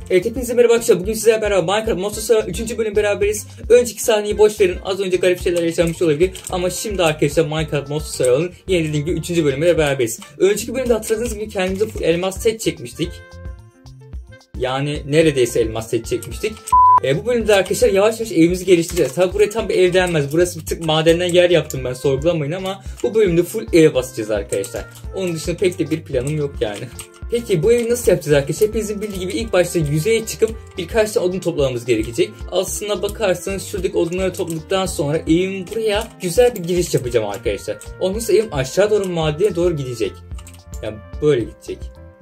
Evet, hepinize merhaba arkadaşlar. Bugün sizlerle beraber Minecraft Monster 3. bölüm beraberiz. Önceki sahneyi boş verin. Az önce garip şeyler yaşanmış olabilir. Ama şimdi arkadaşlar Minecraft Monster'ın yeni dediğim gibi 3. bölümüyle beraberiz. Önceki bölümde hatırladığınız gibi kendimize full elmas set çekmiştik. Yani neredeyse elmas set çekmiştik. Bu bölümde arkadaşlar yavaş yavaş evimizi geliştireceğiz. Tabi buraya tam bir ev denmez. Burası bir tık madenden yer yaptım ben, sorgulamayın, ama bu bölümde full eve basacağız arkadaşlar. Onun dışında pek de bir planım yok yani. Peki bu evi nasıl yapacağız arkadaşlar? Hepinizin bildiği gibi ilk başta yüzeye çıkıp birkaç tane odun toplamamız gerekecek. Aslına bakarsanız şuradaki odunları topladıktan sonra evim buraya güzel bir giriş yapacağım arkadaşlar. Ondan sonra evim aşağı doğru madene doğru gidecek. Yani böyle gidecek.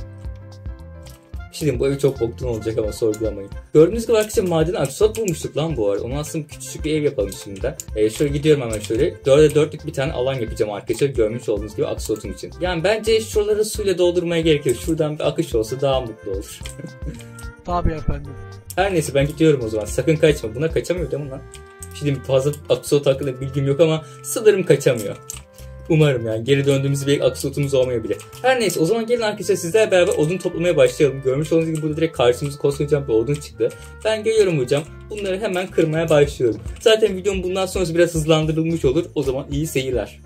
Şimdi bu ev çok boktan olacak ama sorgulamayın. Gördüğünüz gibi arkadaşlar madene aksolot bulmuştuk lan bu arada. Onu aslında küçücük bir ev yapalım şimdiden. Şöyle gidiyorum hemen şöyle. 4'e 4'lük bir tane alan yapacağım arkadaşlar. Görmüş olduğunuz gibi aksolotum için. Yani bence şuraları suyla doldurmaya gerek yok. Şuradan bir akış olsa daha mutlu olur. Tabii efendim. Her neyse ben gidiyorum o zaman. Sakın kaçma. Buna kaçamıyor değil mi lan? Şimdi fazla aksolot hakkında bilgim yok ama sanırım kaçamıyor. Umarım yani geri döndüğümüz bir aksolotumuz olmayabilir. Her neyse o zaman gelin arkadaşlar sizlerle beraber odun toplamaya başlayalım. Görmüş olduğunuz gibi burada direkt karşımıza koskocaman bir odun çıktı. Ben geliyorum hocam. Bunları hemen kırmaya başlıyorum. Zaten videom bundan sonrası biraz hızlandırılmış olur. O zaman iyi seyirler.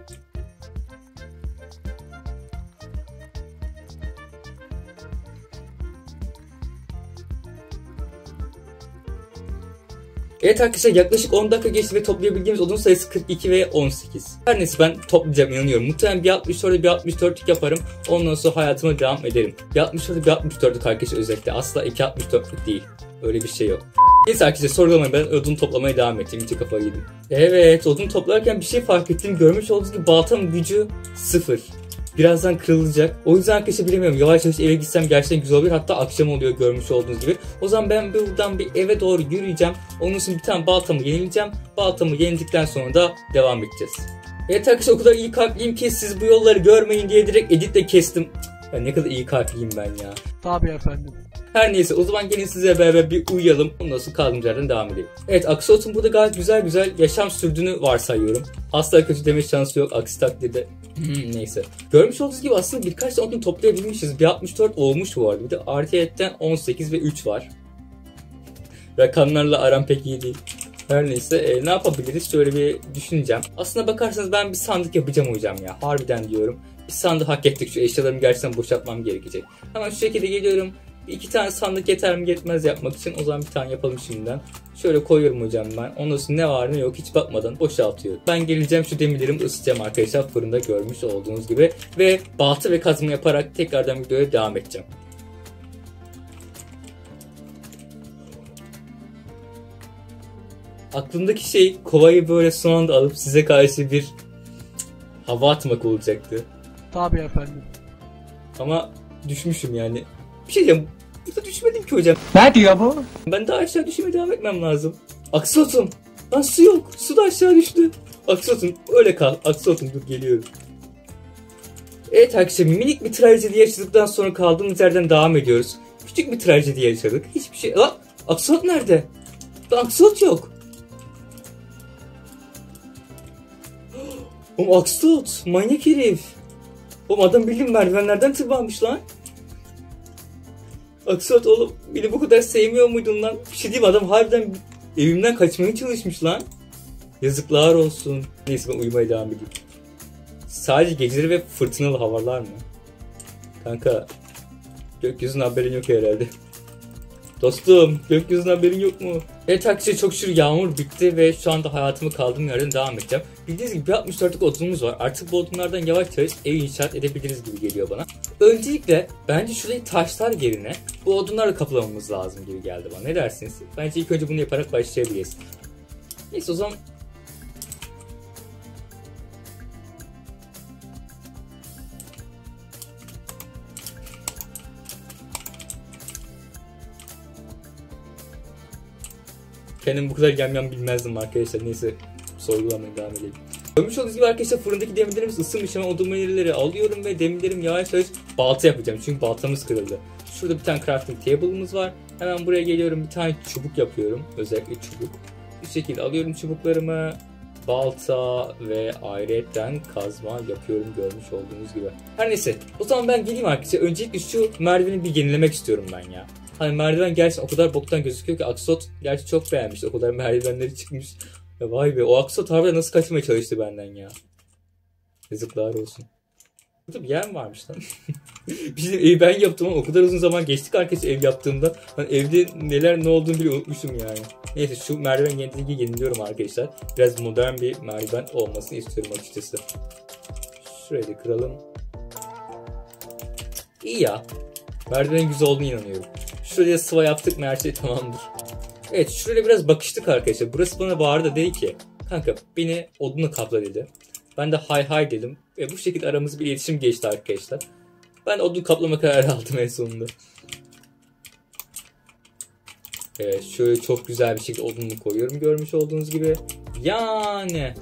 Evet arkadaşlar yaklaşık 10 dakika geçti ve toplayabildiğimiz odun sayısı 42 ve 18. Her neyse ben toplayacağım, inanıyorum. Muhtemelen bir 64'e bir 64'lük yaparım. Ondan sonra hayatıma devam ederim. Bir 64'e bir 64'lük arkadaşlar özellikle. Asla 2 64'lük değil. Öyle bir şey yok. Neyse arkadaşlar sorgulamayın, ben odun toplamaya devam edeceğim. İyice kafayı yedim. Evet, odun toplarken bir şey fark ettim. Görmüş olduğunuz gibi baltamın gücü 0. Birazdan kırılacak. O yüzden arkadaşlar bilemiyorum. Yavaş yavaş eve gitsem gerçekten güzel olur. Hatta akşam oluyor görmüş olduğunuz gibi. O zaman ben buradan bir eve doğru yürüyeceğim. Onun için bir tane baltamı yenileceğim. Baltamı yenildikten sonra da devam edeceğiz. Evet arkadaşlar o kadar iyi kalpliyim ki siz bu yolları görmeyin diye direkt editle kestim. Ya ne kadar iyi kalpliyim ben ya. Tabii efendim. Her neyse o zaman gelin size beraber bir uyuyalım. Ondan sonra kaldığımız yerden devam edelim. Evet aksolotun burada gayet güzel yaşam sürdüğünü varsayıyorum. Asla kötü deme şansı yok, aksi takdirde. Neyse. Görmüş olduğunuz gibi aslında birkaç tane odun toplayabilmişiz. Bir 64 olmuş bu arada. Bir de artıyetten 18 ve 3 var. Rakamlarla aram pek iyi değil. Her neyse ne yapabiliriz? Şöyle bir düşüneceğim. Aslına bakarsanız ben bir sandık yapacağım hocam ya. Harbiden diyorum. Bir sandık hak ettik. Şu eşyalarımı gerçekten boşaltmam gerekecek. Hemen şu şekilde geliyorum. 2 tane sandık yeter mi yetmez yapmak için. O zaman bir tane yapalım şimdiden. Şöyle koyuyorum hocam ben. Ondan sonra ne var ne yok hiç bakmadan boşaltıyorum. Ben geleceğim şu demirlerimi ısıtacağım arkadaşlar. Fırında görmüş olduğunuz gibi. Ve balta ve kazma yaparak tekrardan videoya devam edeceğim. Aklımdaki şey kovayı böyle son anda alıp size karşı bir hava atmak olacaktı. Tabii efendim. Ama düşmüşüm yani. Bir şey diyeceğim. Burada düşmedim ki hocam. Ne diyor bu? Ben daha aşağı düşmeye devam etmem lazım. Aksolotum. Lan su yok. Su da aşağı düştü. Aksolotum öyle kal. Aksolotum dur geliyorum. Evet arkadaşlar minik bir trajedi yaşadıktan sonra kaldığımız yerden devam ediyoruz. Küçük bir trajedi yaşadık. Hiçbir şey... Lan aksolot nerede? Lan aksolot yok. Oğlum aksolot. Manyak herif. Oğlum adam bildiğin merdivenlerden tırmanmış lan. Aksolot oğlum beni bu kadar sevmiyor muydun lan? Bir şey diyeyim, adam harbiden evimden kaçmaya çalışmış lan. Yazıklar olsun. Neyse ben uyumaya devam edeyim. Sadece geceleri ve fırtınalı havalar mı? Kanka gökyüzünden haberin yok herhalde. Dostum gökyüzünden haberin yok mu? Evet arkadaşlar çok şükür yağmur bitti ve şu anda hayatımı kaldığım yerden devam edeceğim. Bildiğiniz gibi 64'lük odunumuz var. Artık bu odunlardan yavaş yavaş ev inşaat edebiliriz gibi geliyor bana. Öncelikle bence şurayı taşlar yerine bu odunlarla kaplamamız lazım gibi geldi bana. Ne dersiniz? Bence ilk önce bunu yaparak başlayabiliriz. Neyse o zaman... Kendim bu kadar gelmem bilmezdim arkadaşlar. Neyse sorgulamaya devam edelim. Görmüş olduğunuz gibi arkadaşlar fırındaki demirlerimiz ısınmış. Hemen o demirleri alıyorum ve demirlerim yavaş yavaş balta yapacağım. Çünkü baltamız kırıldı. Şurada bir tane crafting table'ımız var. Hemen buraya geliyorum, bir tane çubuk yapıyorum. Özellikle çubuk. Bu şekilde alıyorum çubuklarımı. Balta ve ayrıyetten kazma yapıyorum görmüş olduğunuz gibi. Her neyse o zaman ben geleyim arkadaşlar. Öncelikle şu merdiveni bir yenilemek istiyorum ben ya. Hani merdiven gerçekten o kadar boktan gözüküyor ki Aksot gerçi çok beğenmiş. O kadar merdivenleri çıkmış. Ya vay be, o Aksot harbiden nasıl kaçmaya çalıştı benden ya. Yazıklar olsun. Burada bir yer mi varmış lan? Bizim evi ben yaptım ama o kadar uzun zaman geçtik arkadaşlar ev yaptığımda. Hani evde neler ne olduğunu bile unutmuşum yani. Neyse şu merdiven yeniliyorum arkadaşlar. Biraz modern bir merdiven olmasını istiyorum açıkçası. Şurayı da kıralım. İyi ya. Merdivenin güzel olduğunu inanıyorum. Şuraya sıva yaptık mı her şey tamamdır. Evet, şuraya biraz bakıştık arkadaşlar. Burası bana bağırdı, dedi ki kanka beni odunla kapla dedi. Ben de hay hay dedim. Ve bu şekilde aramızda bir iletişim geçti arkadaşlar. Ben de odun kaplama kararı aldım en sonunda. Evet, şöyle çok güzel bir şekilde odunu koyuyorum görmüş olduğunuz gibi. Yani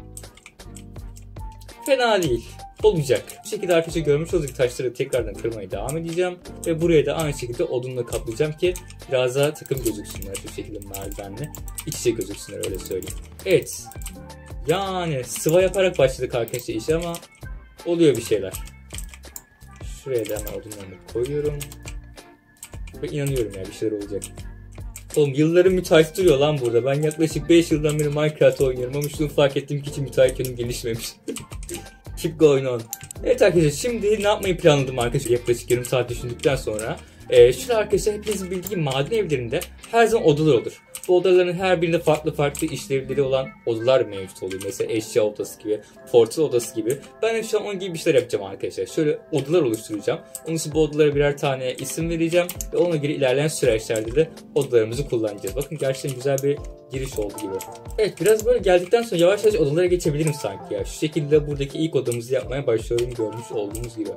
fena değil. Olacak. Bu şekilde arkadaşlar görmüş olduğunuz taşları tekrardan kırmaya devam edeceğim. Ve buraya da aynı şekilde odunla kaplayacağım ki biraz daha takım gözüksünler. Bu şekilde merdivenle iç içe gözüksünler, öyle söyleyeyim. Evet. Yani sıva yaparak başladık arkadaşlar işe ama oluyor bir şeyler. Şuraya da hemen odunlarını koyuyorum. Ve inanıyorum ya bir şeyler olacak. Oğlum yıllarım müteahhit duruyor lan burada. Ben yaklaşık 5 yıldan beri Minecraft oynuyorum ama şunu fark ettim ki hiç müteahhit yönüm gelişmemiş. Keep going on. Evet arkadaşlar, şimdi ne yapmayı planladım arkadaşlar yaklaşık yarım saat düşündükten sonra. Şurada arkadaşlar hepinizin bildiği maden evlerinde her zaman odalar olur. Bu odaların her birinde farklı işlevleri olan odalar mevcut oluyor. Mesela eşya odası gibi, portal odası gibi. Ben de şu an onun gibi bir şeyler yapacağım arkadaşlar. Şöyle odalar oluşturacağım. Onun için bu odalara birer tane isim vereceğim. Ve ona göre ilerleyen süreçlerde de odalarımızı kullanacağız. Bakın gerçekten güzel bir giriş oldu gibi. Evet, biraz böyle geldikten sonra yavaş yavaş odalara geçebilirim sanki ya. Şu şekilde buradaki ilk odamızı yapmaya başlıyorum görmüş olduğunuz gibi.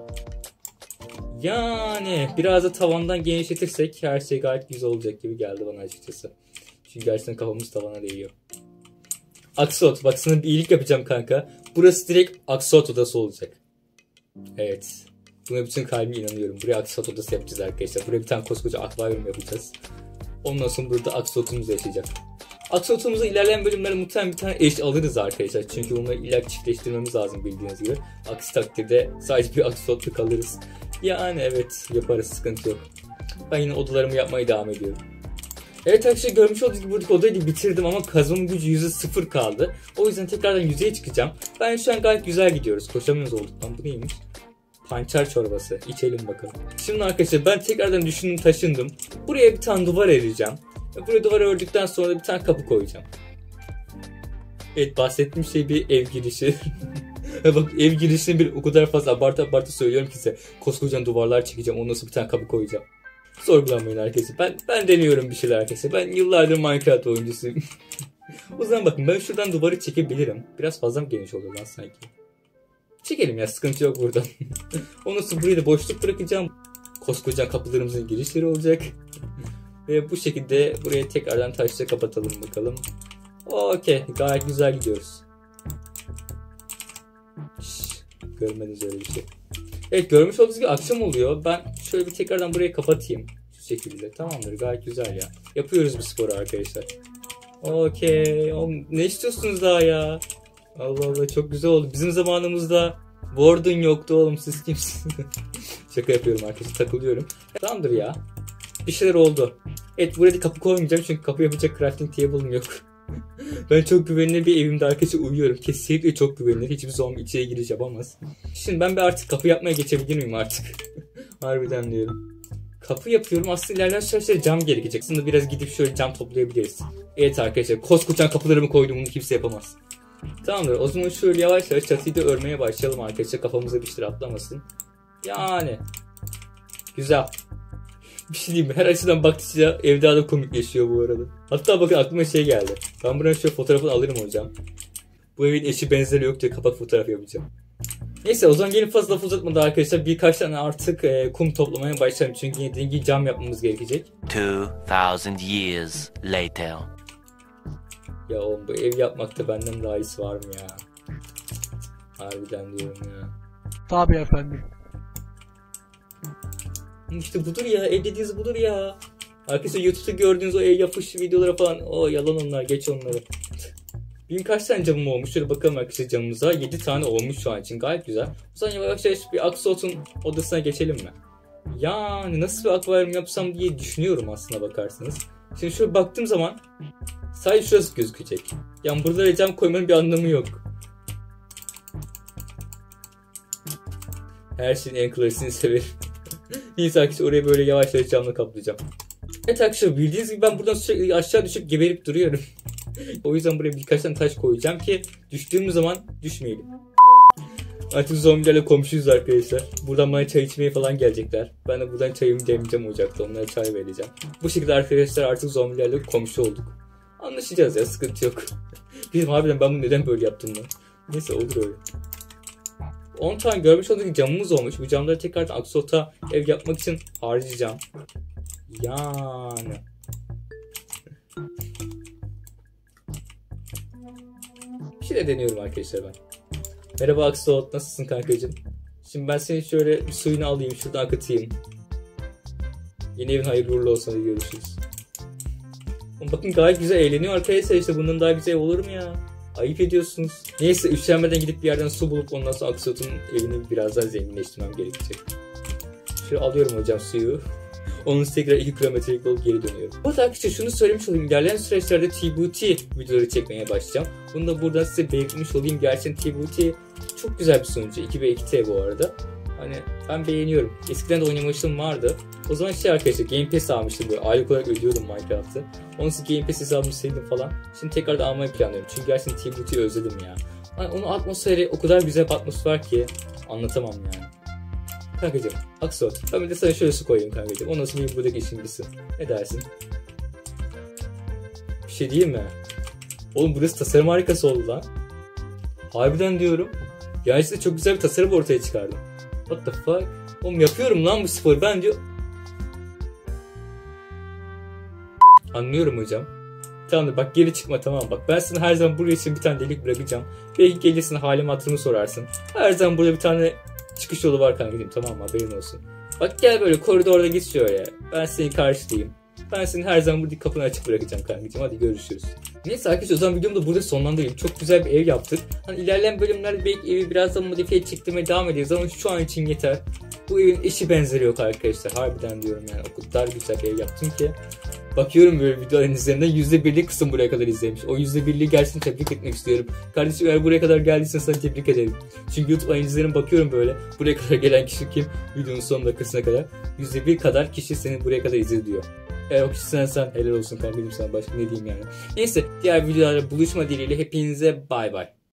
Yani biraz da tavandan genişletirsek her şey gayet güzel olacak gibi geldi bana açıkçası. Çünkü gerçekten kafamız tavana değiyor. Aksot, bak sana bir iyilik yapacağım kanka. Burası direkt Aksot odası olacak. Evet. Buna bütün kalbimle inanıyorum. Buraya Aksot odası yapacağız arkadaşlar. Buraya bir tane koskoca akvaryum yapacağız. Ondan sonra burada Aksotumuz yaşayacak. Aksotumuza ilerleyen bölümlerde muhtemelen bir tane eş alırız arkadaşlar. Çünkü bunları illa çiftleştirmemiz lazım bildiğiniz gibi. Aksi takdirde sadece bir Aksot'luk alırız. Yani evet, yaparız, sıkıntı yok. Ben yine odalarımı yapmaya devam ediyorum. Evet arkadaşlar, görmüş olduğunuz gibi buradaki odayı da bitirdim ama kazmamın gücü %0 kaldı. O yüzden tekrardan yüzeye çıkacağım. Ben şu an gayet güzel gidiyoruz. Koşamıyoruz olduk lan, bu neymiş? Pançar çorbası. İçelim bakalım. Şimdi arkadaşlar ben tekrardan düşündüm, taşındım. Buraya bir tane duvar ereceğim. Buraya duvar ördükten sonra bir tane kapı koyacağım. Evet, bahsettiğim şey bir ev girişi. Bak, ev girişini bir o kadar fazla abartı söylüyorum ki size. Koskocaman duvarlar çekeceğim, ondan sonra bir tane kapı koyacağım. Sorgulanmayın arkadaşlar. Ben deniyorum bir şeyler arkadaşlar. Ben yıllardır Minecraft oyuncusuyum. O zaman bakın, ben şuradan duvarı çekebilirim. Biraz fazla mı geniş oluyor lan sanki? Çekelim ya, sıkıntı yok buradan. Ondan sonra buraya da boşluk bırakacağım. Koskocaman kapılarımızın girişleri olacak. Ve bu şekilde buraya tekrardan taşla kapatalım bakalım. Okey, gayet güzel gidiyoruz. Görmediniz öyle bir şey. Evet, görmüş olduğunuz gibi akşam oluyor. Ben şöyle bir tekrardan burayı kapatayım. Şu şekilde. Tamamdır, gayet güzel ya. Yapıyoruz bir sporu arkadaşlar. Okey. Ne istiyorsunuz daha ya? Allah Allah, çok güzel oldu. Bizim zamanımızda Warden yoktu oğlum, siz kimsiniz? Şaka yapıyorum arkadaşlar, takılıyorum. Tamamdır ya. Bir şeyler oldu. Evet, buraya da kapı koymayacağım çünkü kapı yapacak crafting table'ım yok. Ben çok güvenilir bir evimde arkadaşlar uyuyorum. Kesinlikle çok güvenilir. Hiçbir zombi içeri giriş yapamaz. Şimdi ben bir artık kapı yapmaya geçebilir miyim artık? Harbiden diyorum. Kapı yapıyorum. Aslında ilerleyen süreçte cam gerekecek. Aslında biraz gidip şöyle cam toplayabiliriz. Evet arkadaşlar, koskocaman kapılarımı koydum. Bunu kimse yapamaz. Tamamdır. O zaman şöyle yavaş yavaş çatıyı da örmeye başlayalım arkadaşlar. Kafamıza bir şey atlamasın. Yani. Güzel. Bir şey diyeyim mi? Her açıdan baktıkça ev daha da komikleşiyor bu arada. Hatta bakın, aklıma şey geldi. Ben buradan şöyle fotoğrafını alırım hocam. Bu evin eşi benzeri yok diye kapak fotoğrafı yapacağım. Neyse, o zaman gelin fazla laf uzatmadan arkadaşlar birkaç tane artık kum toplamaya başlayalım. Çünkü dediğim gibi cam yapmamız gerekecek. 2000 years later. Ya oğlum, bu ev yapmakta benden daha iyisi var mı ya? Harbiden diyorum ya. Tabii efendim. İşte budur ya, ev dediğiniz budur ya. Arkadaşlar YouTube'da gördüğünüz o ev yapış videoları falan, o yalan onlar, geç onları. Benim kaç tane camım olmuş? Şöyle bakalım arkadaşlar camımıza. 7 tane olmuş şu an için, gayet güzel. O zaman yavaş yavaş bir Aksot'un odasına geçelim mi? Yani nasıl bir akvaryum yapsam diye düşünüyorum aslına bakarsanız. Şimdi şöyle baktığım zaman sadece şurası gözükecek. Yani burada cam koymanın bir anlamı yok. Her şeyin en klasini severim. Neyse arkadaşlar oraya böyle yavaş yavaş camla kaplayacağım. Evet arkadaşlar bildiğiniz gibi ben buradan sürekli aşağı düşüp geberip duruyorum. O yüzden buraya birkaç tane taş koyacağım ki düştüğümüz zaman düşmeyelim. Artık zombilerle komşuyuz arkadaşlar. Buradan bana çay içmeye falan gelecekler. Ben de buradan çayımı demleyeceğim ocakta. Onlara çay vereceğim. Bu şekilde arkadaşlar artık zombilerle komşu olduk. Anlaşacağız ya, sıkıntı yok. Bizim harbiden ben bunu neden böyle yaptım lan. Neyse olur öyle. 10 tane görmüş olduğunuz camımız olmuş. Bu camları tekrardan Axolot'a ev yapmak için harcayacağım. Yani. Bir şey de deniyorum arkadaşlar ben. Merhaba Axolot, nasılsın kankacığım? Şimdi ben senin şöyle bir suyunu alayım, şuradan akıtayım. Yeni evin hayırlı uğurlu olsun, hadi görüşürüz. Bakın gayet güzel eğleniyor arkadaşlar, işte bundan daha güzel olur mu ya? Ayıp ediyorsunuz. Neyse üşenmeden gidip bir yerden su bulup ondan sonra Axolot'un evini biraz daha zenginleştirmem gerekecek. Şöyle alıyorum hocam suyu. Onun tekrar 2 kilometrelik yol geri dönüyorum. Bu arada arkadaşlar şunu söylemiş olayım. İlerleyen süreçlerde TBT videoları çekmeye başlayacağım. Bunu da buradan size belirtmiş olayım. Gerçekten TBT çok güzel bir sunucu. 2x2T bu arada. Hani ben beğeniyorum. Eskiden de oynamışlığım vardı. O zaman arkadaşlar Game Pass almıştım böyle. Aylık olarak ödüyordum Minecraft'ı. Onun için Game Pass hesabımı sildim falan. Şimdi tekrar da almayı planlıyorum. Çünkü gerçekten TBT'yi özledim ya. Hani onun atmosferi o kadar güzel bir atmosfer ki anlatamam yani. Kankacığım, Axolot, ben bir de sana şöyle su koyayım kankacığım. Ondan sonra benim buradaki işim bitsin. Ne dersin? Bir şey diyeyim mi? Oğlum burası tasarım harikası oldu lan. Harbiden diyorum. Gerçekten çok güzel bir tasarım ortaya çıkardım. What the fuck? Oğlum yapıyorum lan bu sporu ben diyor. Anlıyorum hocam. Tamamdır bak geri çıkma, tamam bak. Ben sana her zaman buraya için bir tane delik bırakacağım. Belki gelirsin halimi hatırımı sorarsın. Her zaman burada bir tane çıkış yolu var kankacığım, tamam mı, haberin olsun. Bak gel böyle koridorda git şöyle. Ben seni karşılayayım. Ben seni her zaman burada kapını açık bırakacağım kankacığım, hadi görüşürüz. Neyse arkadaşlar o zaman videomu da burada sonlandırayım. Çok güzel bir ev yaptık. Hani ilerleyen bölümlerde belki evi biraz da modifiye çektirmeye devam ederiz ama şu an için yeter. Bu evin eşi benzeri yok arkadaşlar. Harbiden diyorum yani, o kadar güzel bir ev yaptım ki. Bakıyorum böyle videoların üzerinden %1'lik kısım buraya kadar izlemiş. O %1'liği gerçekten tebrik etmek istiyorum. Kardeşim eğer buraya kadar geldiysen sana tebrik ederim. Çünkü YouTube analizlerine bakıyorum böyle. Buraya kadar gelen kişi kim? Videonun son dakikasına kadar. %1 kadar kişi seni buraya kadar izledi diyor. Eğer o kişi sen helal olsun kardeşim, sana başka ne diyeyim yani. Neyse diğer videolarda buluşma dileğiyle hepinize bay bay.